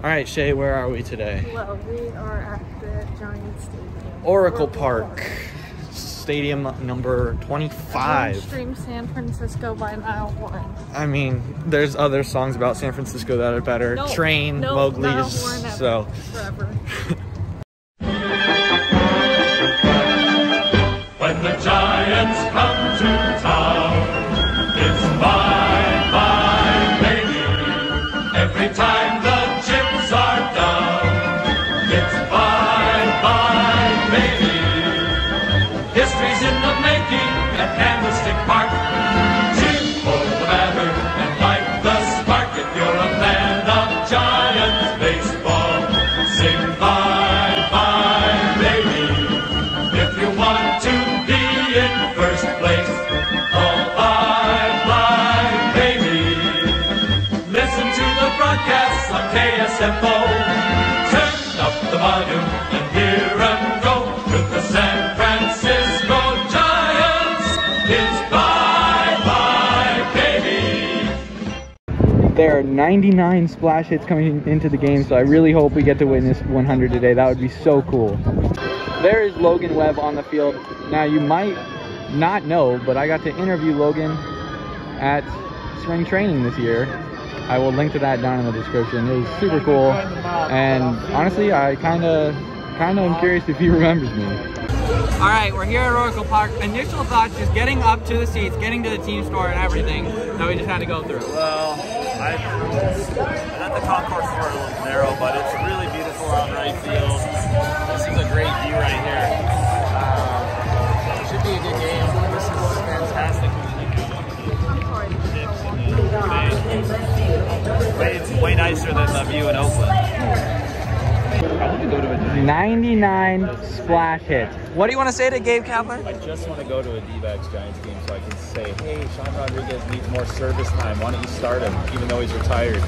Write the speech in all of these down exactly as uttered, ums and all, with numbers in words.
right, Shay, where are we today? Well, we are at the Giants Stadium. Oracle Park. Stadium number twenty-five. Stream San Francisco by Mile One. I mean, there's other songs about San Francisco that are better. Nope. Train, Nope, Mowgli's, so. Forever. When the Giants come to town, it's bye bye baby. Every time the chips are down, it's bye bye baby. History's in the making at Candlestick Park. Cheer for the batter and light the spark. If you're a fan of Giants baseball, sing bye bye baby. If you want to be in first place, call bye bye baby. Listen to the broadcasts on K S F O. Turn up the volume and hear 'em go with the San Francisco Giants. It's bye bye baby. There are ninety-nine splash hits coming into the game, so I really hope we get to witness one hundred today. That would be so cool. There is Logan Webb on the field. Now, you might not know, but I got to interview Logan at spring training this year. I will link to that down in the description. It was super cool, and honestly, I kind of kind of am curious if he remembers me. All right, we're here at Oracle Park. Initial thoughts, just getting up to the seats, getting to the team store and everything that we just had to go through. Well, I thought the concourse were a little narrow, but it's really beautiful out in right field. This is a great view right here. Um, it should be a good game. This is fantastic. Way, it's way nicer than the view in Oakland. ninety-nine splash hits. What do you want to say to Gabe Kapler? I just want to go to a D-backs Giants game so I can say, hey, Sean Rodriguez needs more service time. Why don't you start him, even though he's retired?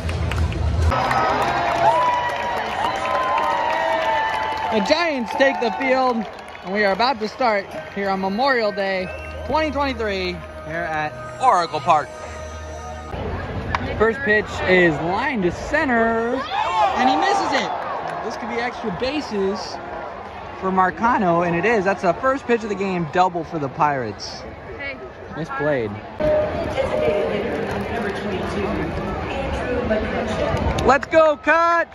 The Giants take the field, and we are about to start here on Memorial Day twenty twenty-three here at Oracle Park. First pitch is lined to center, and he misses it. This could be extra bases for Marcano, and it is. That's the first pitch of the game, double for the Pirates. Hey. Misplayed. Let's go, Kutch!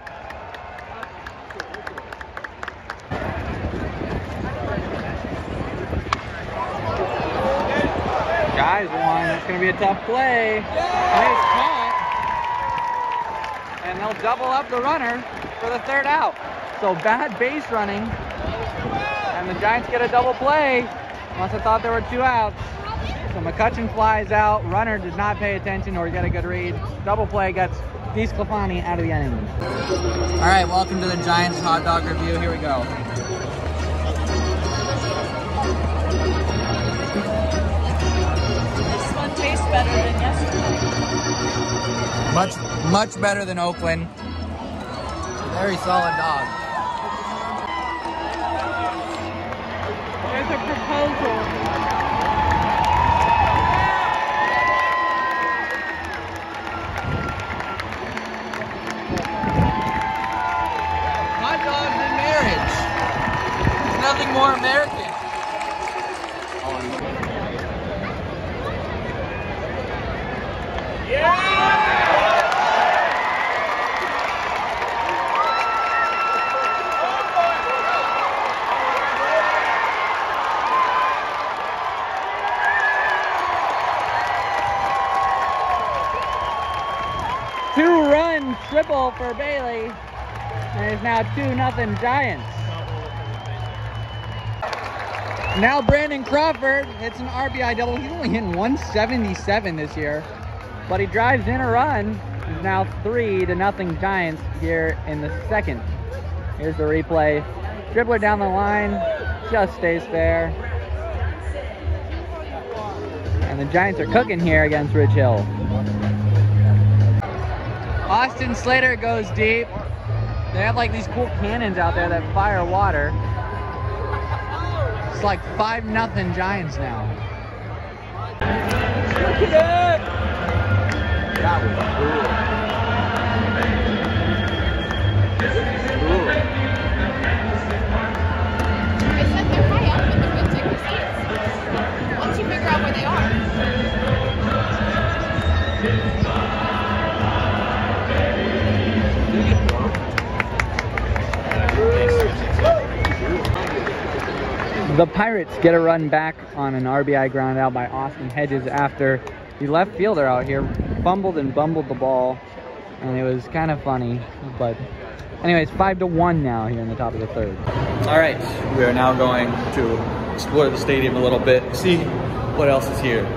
Guys, one. That's going to be a tough play. Nice caught. And they'll double up the runner for the third out. So bad base running. And the Giants get a double play. Unless I thought there were two outs. So McCutcheon flies out. Runner did not pay attention or get a good read. Double play gets DeSclafani out of the inning. All right, welcome to the Giants hot dog review. Here we go. This one tastes better than yesterday. Much, much better than Oakland. Very solid dog. There's a proposal. Hot dogs and marriage. There's nothing more American. Two-run triple for Bailey. And it's now two nothing Giants. Now Brandon Crawford hits an R B I double. He's only hitting one seventy-seven this year, but he drives in a run. It's now three to nothing Giants here in the second. Here's the replay. Dribbler down the line, just stays fair. And the Giants are cooking here against Ridge Hill. Austin Slater goes deep. They have like these cool cannons out there that fire water. It's like five nothing Giants now. Look at it! That was cool. The Pirates get a run back on an R B I ground out by Austin Hedges after the left fielder out here fumbled and bumbled the ball, and it was kind of funny. But anyways, five to one now here in the top of the third. All right, we are now going to explore the stadium a little bit, see what else is here.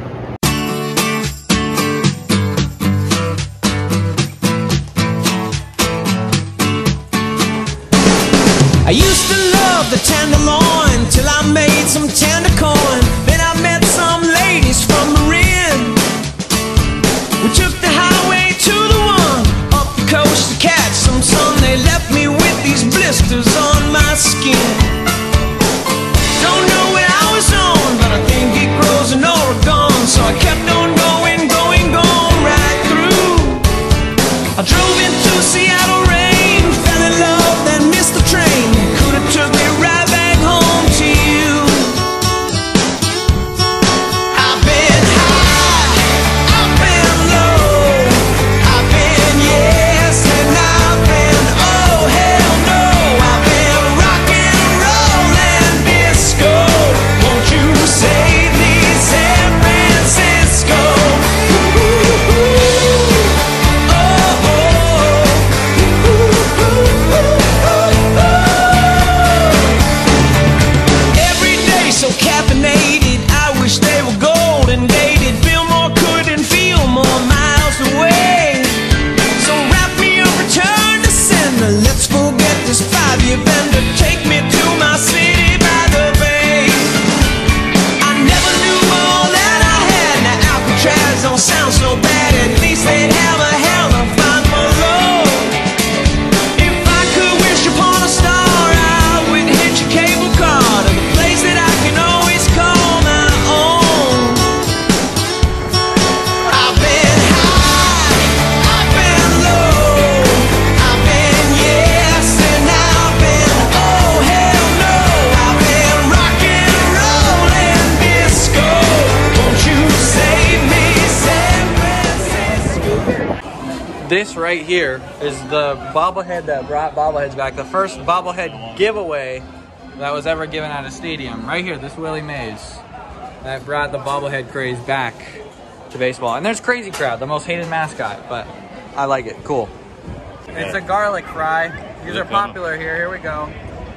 I used to love the tenderloin till I made some tender coin. Then I met some ladies from Marin. We took the highway to the one up the coast to catch some sun. They left me with these blisters on my skin. Don't know what I was on, but I think it grows in Oregon. So I kept on going, going, going right through. I drove into Seattle rain, fell in love, then missed the train. Could have took me right back home to you. I've been high, I've been low, I've been yes and I've been oh hell no. I've been rock and roll and disco. Won't you save me, San Francisco? Ooh, ooh, ooh. Oh, oh. Ooh, ooh, ooh, oh, oh. Every day so caffeinated, I wish they were golden dated. Fillmore couldn't feel more miles away. So wrap me a return to sender. Let's forget this five-year bender. Take me to my city by the bay. I never knew all that I had. Now Alcatraz don't sound so bad. At least they'd have a hell of fun below. If I could wish upon a star, I would hitch a cable car to the place that I can always call my own. I've been high, I've been low, I've been yes and I've been oh hell no. I've been rock and roll and disco. Won't you save me, San Francisco? This right here is the bobblehead that brought bobbleheads back. The first bobblehead giveaway that was ever given at a stadium. Right here, this Willie Mays. That brought the bobblehead craze back to baseball. And there's Crazy Crowd, the most hated mascot, but I like it. Cool. It's a garlic fry. These are popular here. Here we go.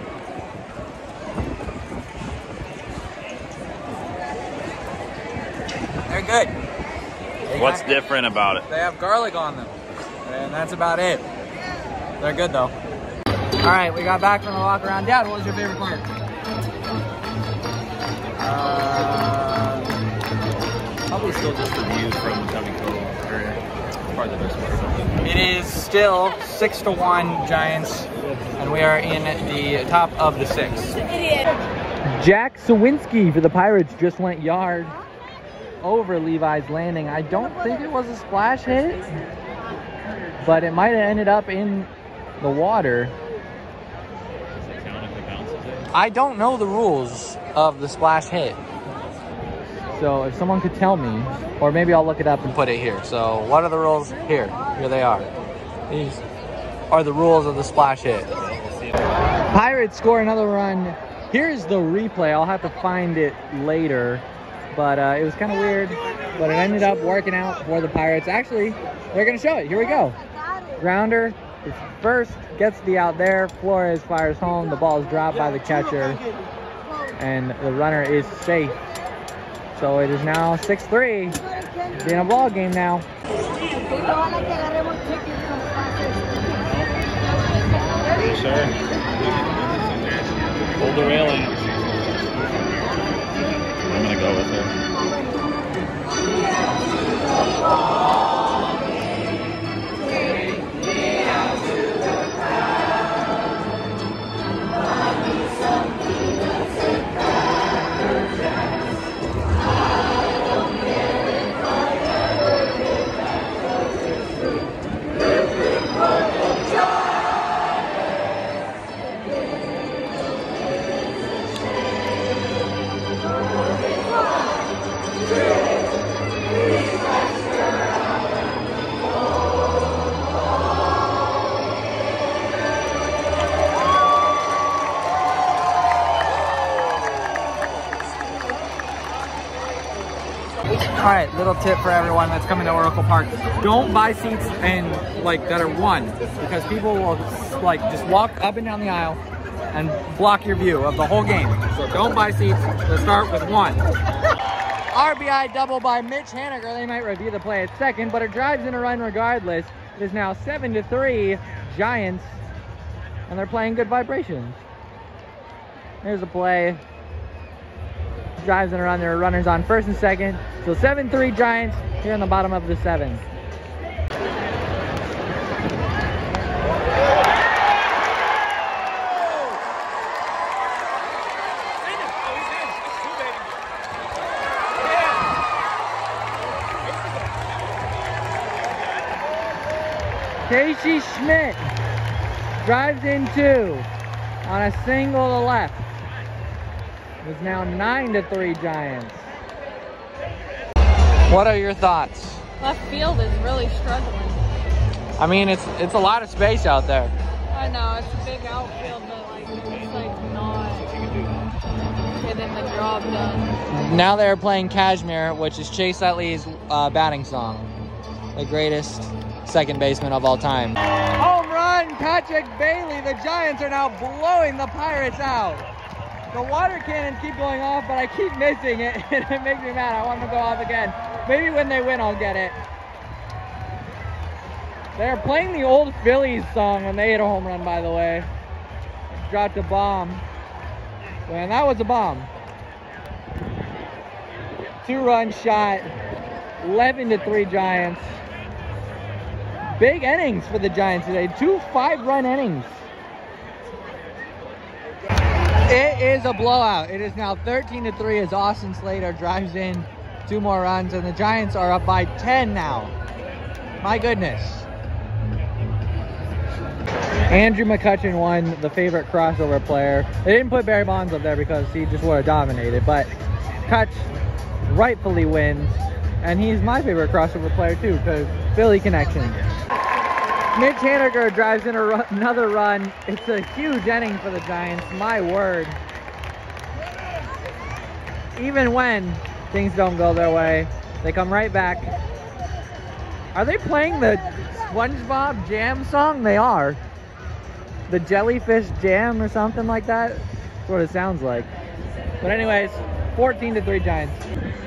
They're good. They What's got- different about it? They have garlic on them. And that's about it. They're good though. All right, we got back from the walk around. Dad, what was your favorite part? Uh, probably still just the views from County Cove area. Probably the best part. It is still six to one Giants, and we are in the top of the sixth. Jack Sawinski for the Pirates just went yard over Levi's Landing. I don't think it was a splash hit, but it might have ended up in the water. I don't know the rules of the splash hit. So if someone could tell me, or maybe I'll look it up and Put it here. So what are the rules? Here. Here they are. These are the rules of the splash hit. Pirates score another run. Here's the replay. I'll have to find it later, but uh, it was kind of weird, but it ended up working out for the Pirates. Actually, they're gonna show it. Here we go. Grounder is first, gets the out there. Flores fires home. The ball is dropped by the catcher, and the runner is safe. So it is now six three. Being a ball game now. Sure. Hold the railing. I'm gonna go with her. All right, little tip for everyone that's coming to Oracle Park. Don't buy seats and like that are one, because people will like just walk up and down the aisle and block your view of the whole game. So don't buy seats. Let's start with one. R B I double by Mitch Haniger. They might review the play at second, but it drives in a run regardless. It is now seven to three Giants, and they're playing good vibrations. Here's the play. Drives in a run. There are runners on first and second. So seven three Giants here in the bottom of the seventh. Casey Schmidt drives in two on a single to left. It's now nine to three Giants. What are your thoughts? Left field is really struggling. I mean, it's it's a lot of space out there. I know, it's a big outfield, but like it's like not getting the job done. Now they're playing Cashmere, which is Chase Utley's uh, batting song. The greatest second baseman of all time. Home run, Patrick Bailey. The Giants are now blowing the Pirates out. The water cannons keep going off, but I keep missing it, and it makes me mad. I want them to go off again. Maybe when they win, I'll get it. They're playing the old Phillies song when they hit a home run, by the way. Dropped a bomb. Man, that was a bomb. Two-run shot. eleven to three Giants. Big innings for the Giants today. Two five-run innings. It is a blowout. It is now thirteen to three as Austin Slater drives in two more runs, and the Giants are up by ten now. My goodness. Andrew McCutchen won the favorite crossover player. They didn't put Barry Bonds up there because he just would have dominated, but Kutch rightfully wins, and he's my favorite crossover player too because Philly connection. Mitch Haniger drives in a run, another run. It's a huge inning for the Giants, my word. Even when things don't go their way, they come right back. Are they playing the SpongeBob Jam song? They are. The Jellyfish Jam or something like that. That's what it sounds like. But anyways, fourteen to three Giants.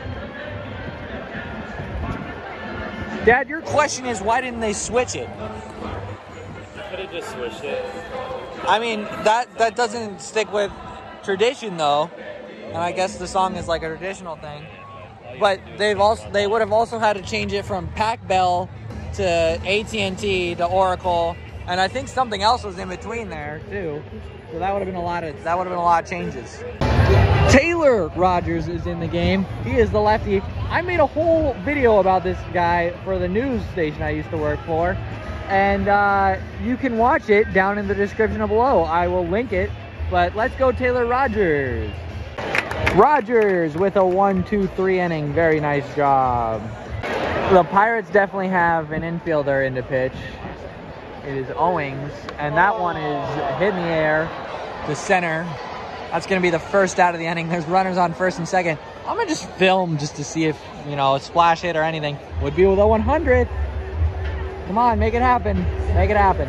Dad, your question is, why didn't they switch it? Could have just switched it. I mean, that that doesn't stick with tradition though, and I guess the song is like a traditional thing. But they've also they would have also had to change it from Pac Bell to A T and T to Oracle, and I think something else was in between there too. So that would have been a lot of that would have been a lot of changes. Taylor Rogers is in the game. He is the lefty. I made a whole video about this guy for the news station I used to work for. And uh, you can watch it down in the description below. I will link it. But let's go Taylor Rogers. Rogers with a one two three inning. Very nice job. The Pirates definitely have an infielder in the pitch. It is Owings. And that one is hit in the air to center. That's going to be the first out of the inning. There's runners on first and second. I'm going to just film just to see if, you know, a splash hit or anything. Would be with a one hundred. Come on, make it happen. Make it happen.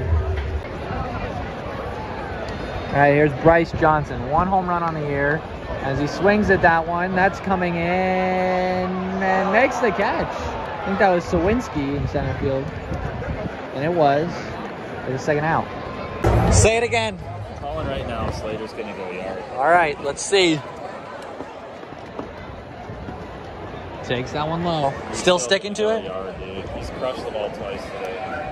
All right, here's Bryce Johnson. One home run on the year. As he swings at that one, that's coming in and makes the catch. I think that was Sawinski in center field. And it was. It was second out. Say it again. I'm calling right now. Slater's going to go yard. All right, let's see. Takes that one low. Still sticking to it? Yard, dude. He's crushed the ball twice today.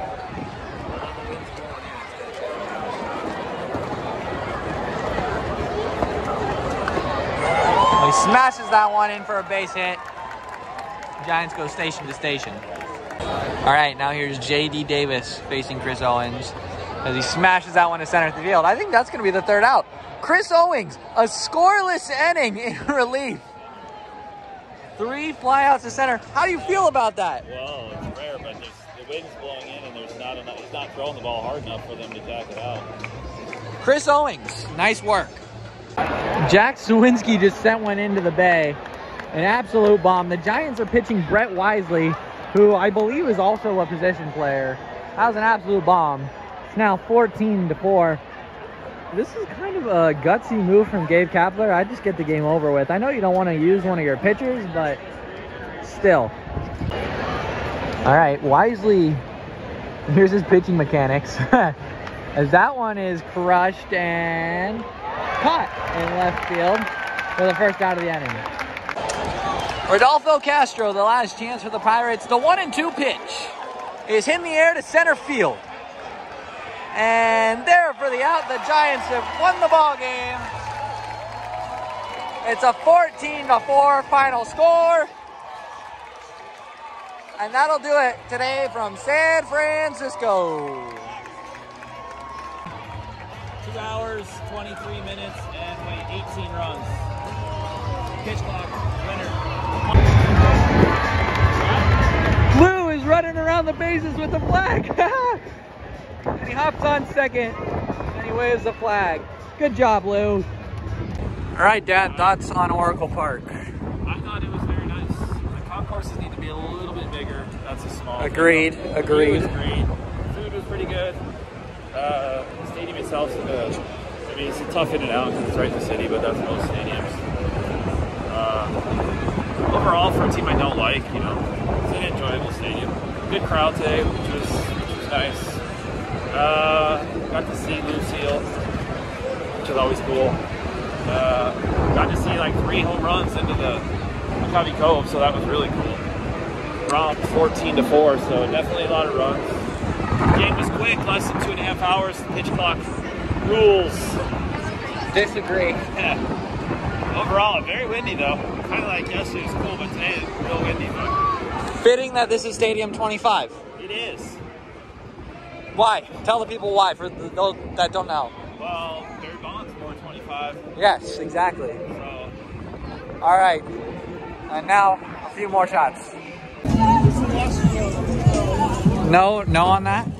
He smashes that one in for a base hit. Giants go station to station. All right, now here's J D Davis facing Chris Owings as he smashes that one to center field. I think that's going to be the third out. Chris Owings, a scoreless inning in relief. Three flyouts to center. How do you feel about that? Well, it's rare, but there's, the wind's blowing in, and there's not enough. He's not throwing the ball hard enough for them to jack it out. Chris Owings, nice work. Jack Sawinski just sent one into the bay. An absolute bomb. The Giants are pitching Brett Wisely, who I believe is also a position player. That was an absolute bomb. It's now fourteen to four. This is kind of a gutsy move from Gabe Kapler. I just get the game over with. I know you don't want to use one of your pitchers, but still. All right, Wisely, here's his pitching mechanics. As that one is crushed and caught in left field for the first out of the inning. Rodolfo Castro, the last chance for the Pirates. The one and two pitch is in the air to center field. And there for the out, the Giants have won the ball game. It's a fourteen to four final score. And that'll do it today from San Francisco. Two hours, twenty-three minutes, and wait, eighteen runs. Pitch clock, winner. Lou is running around the bases with the flag. And he hops on second, and he waves the flag. Good job, Lou. All right, Dad, thoughts on Oracle Park? I thought it was very nice. The concourses need to be a little bit bigger. That's a small Agreed, thing. agreed. Food was great. Food was pretty good. Uh, the stadium itself, uh, I mean, it's a tough in and out because it's right in the city, but that's most stadiums. Uh, overall, for a team I don't like, you know, it's an enjoyable stadium. Good crowd today, which was, which was nice. Uh, got to see Lucille, which is always cool. Uh, got to see like three home runs into the Maccabi Cove, so that was really cool. Round fourteen to four, so definitely a lot of runs. Game was quick, less than two and a half hours. The pitch clock rules. Disagree. Yeah. Overall, very windy though. Kind of like yesterday was cool, but today it's real windy. But Fitting that this is Stadium twenty-five. it is. Why? Tell the people why, for those that don't know. Well, Barry Bonds more twenty-five. Yes, exactly. So. All right. And now, a few more shots. No, no on that?